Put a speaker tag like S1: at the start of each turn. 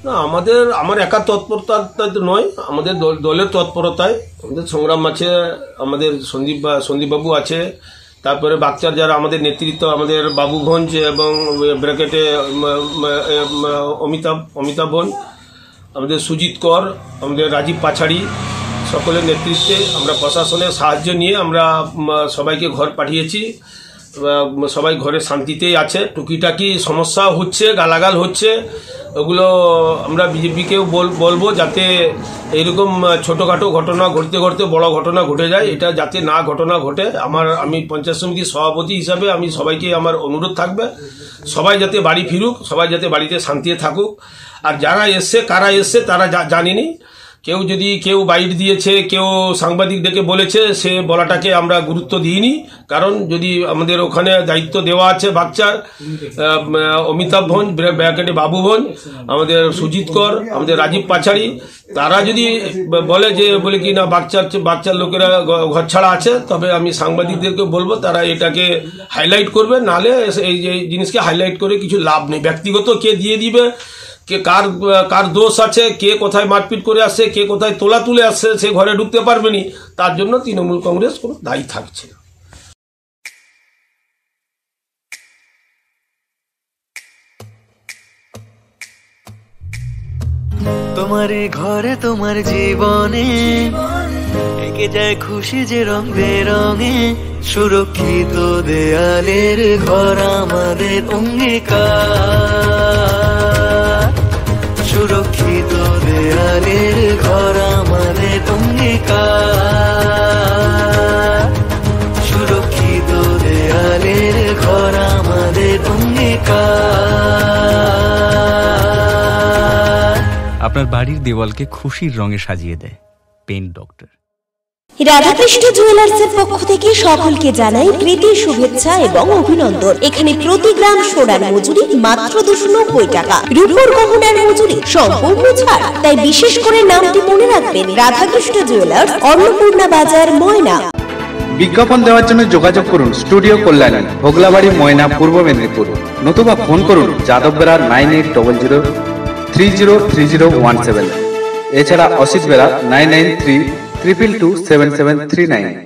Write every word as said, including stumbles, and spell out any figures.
S1: না আমাদের আমার একা তৎপরতা নয়, আমাদের দলের তৎপরতায় আমাদের সংগ্রাম আছে, আমাদের সন্দীপ সন্দীপবাবু আছে, তারপরে বাচ্চার যারা আমাদের নেতৃত্ব আমাদের বাবুগঞ্জ এবং ব্র্যাকেটে অমিতাভ অমিতাভ বোন, আমাদের সুজিত কর, আমাদের রাজীব পাছাড়ি, সকলের নেতৃত্বে আমরা প্রশাসনের সাহায্য নিয়ে আমরা সবাইকে ঘর পাঠিয়েছি। সবাই ঘরে শান্তিতেই আছে। টুকিটাকি সমস্যা হচ্ছে, গালাগাল হচ্ছে, ওগুলো আমরা বিজেপিকেও বলবো যাতে এইরকম ছোটোখাটো ঘটনা ঘটতে ঘটতে বড় ঘটনা ঘটে যায়, এটা যাতে না ঘটনা ঘটে। আমার আমি পঞ্চায়েত সমিতির সভাপতি হিসাবে আমি সবাইকে আমার অনুরোধ থাকবে, সবাই যাতে বাড়ি ফিরুক, সবাই যাতে বাড়িতে শান্তিতে থাকুক। আর যারা এসছে কারা এসছে তারা জানিনি, কেউ যদি কেউ বাইট দিয়েছে, কেউ সাংবাদিক ডেকে বলেছে, সে বলাটাকে আমরা গুরুত্ব দিইনি। কারণ যদি আমাদের ওখানে দায়িত্ব দেওয়া আছে বাচ্চার অমিতাভ ভঞ্জ, ব্র্যাকেটে বাবু ভঞ্জ, আমাদের সুজিত কর, আমাদের রাজীব পাছাড়ি, তারা যদি বলে যে বলে কি না বাচ্চার বাচ্চার লোকেরা ঘর ছাড়া আছে, তবে আমি সাংবাদিকদেরকে বলবো তারা এটাকে হাইলাইট করবে, নাহলে এই যে জিনিসকে হাইলাইট করে কিছু লাভ নেই। ব্যক্তিগত কে দিয়ে দিবে, কে কার কার দোষ আছে, কে কোথায় মারপিট করে আসছে, কে কোথায় তোলা তুলে আসছে, সে ঘরে ঢুকতে পারবেনি। তার জন্য তৃণমূল কংগ্রেস কোনো দায়ী থাকছে না।
S2: তোমার ঘরে তোমার জীবনে এঁকে যায় খুশি যে রং বেরঙে, সুরক্ষিত দেয়ালের ঘর আমাদের অঙ্গীকার, সুরক্ষিত দেয়ালের ঘর আমাদের অঙ্গীকার, সুরক্ষিত দেয়ালের ঘর আমাদের অঙ্গীকার।
S3: আপনার বাড়ির দেওয়ালকে খুশির রঙে সাজিয়ে দেয় পেইন্ট ডক্টর।
S4: রাধাকৃষ্ণ জুয়েলার্সের পক্ষ থেকে সকলকে জানাই প্রীতি শুভেচ্ছা এবং অভিনন্দন। এখানে প্রতি গ্রাম সোনার মজুরি মাত্র দুশো নব্বই টাকা, রূপোর গহনার মজুরি সম্পূর্ণ ছাড়। তাই বিশেষ করে নামটি মনে রাখবেন, রাধাকৃষ্ণ জুয়েলার্স, অন্নপূর্ণা বাজার, ময়না।
S5: বিজ্ঞাপন দেওয়ার জন্য যোগাযোগ করুন স্টুডিও কল্যাণী, ভোগলাবাড়ি, ময়না, পূর্ব মেদিনীপুর, নতুবা ফোন করুন Yadav Bera nine eight double zero three zero three zero one seven. এছাড়া Asit Bera nine nine three triple two seven seven three nine.